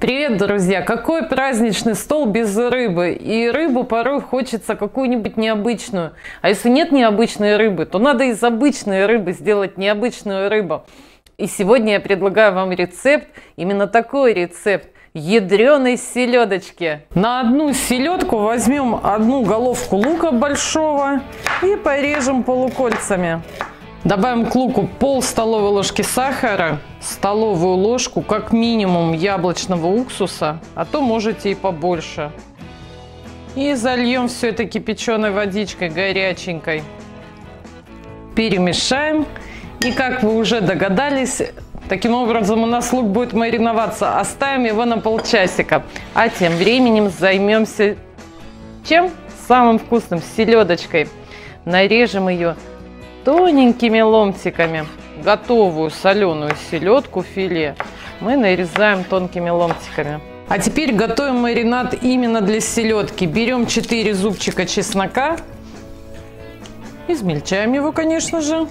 Привет, друзья! Какой праздничный стол без рыбы? И рыбу порой хочется какую-нибудь необычную. А если нет необычной рыбы, то надо из обычной рыбы сделать необычную рыбу. И сегодня я предлагаю вам рецепт, именно такой рецепт. Ядреной селедочки. На одну селедку возьмем одну головку лука большого и порежем полукольцами. Добавим к луку пол столовой ложки сахара, столовую ложку как минимум яблочного уксуса, а то можете и побольше. И зальем все это кипяченой водичкой горяченькой. Перемешаем. И как вы уже догадались, таким образом у нас лук будет мариноваться. Оставим его на полчасика. А тем временем займемся чем? Самым вкусным, селедочкой. Нарежем ее тоненькими ломтиками. Готовую соленую селедку филе мы нарезаем тонкими ломтиками. А теперь готовим маринад именно для селедки. Берем 4 зубчика чеснока. Измельчаем его, конечно же.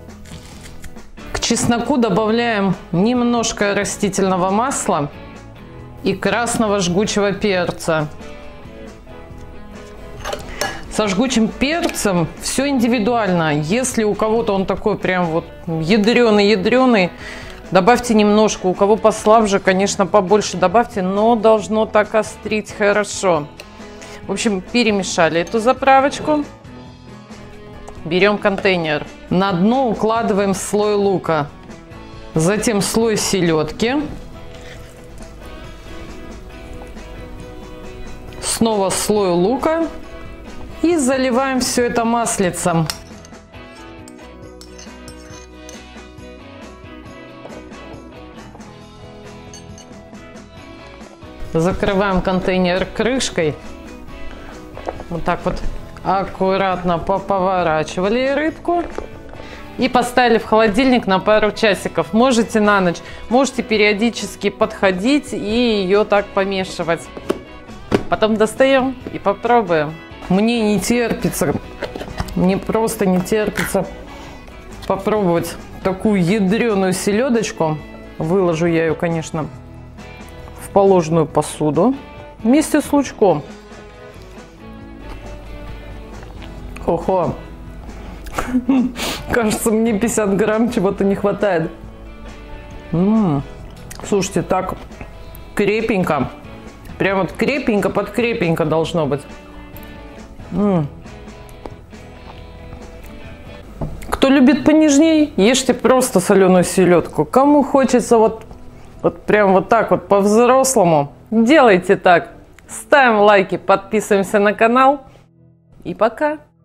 К чесноку добавляем немножко растительного масла и красного жгучего перца. Со жгучим перцем все индивидуально. Если у кого-то он такой прям вот ядреный, добавьте немножко. У кого послабже, конечно, побольше добавьте, но должно так острить хорошо. В общем, перемешали эту заправочку. Берем контейнер. На дно укладываем слой лука. Затем слой селедки. Снова слой лука. И заливаем все это маслицем. Закрываем контейнер крышкой. Вот так вот аккуратно поворачивали рыбку. И поставили в холодильник на пару часиков. Можете на ночь, можете периодически подходить и ее так помешивать. Потом достаем и попробуем. Мне не терпится, мне просто не терпится попробовать такую ядреную селедочку. Выложу я ее, конечно, в положенную посуду вместе с лучком. Ого! Кажется, мне 50 грамм чего-то не хватает. Слушайте, так крепенько. Прям вот крепенько под крепенько должно быть. Кто любит понежней, ешьте просто соленую селедку. Кому хочется вот прям вот так вот по-взрослому, делайте так. Ставим лайки, подписываемся на канал. И пока!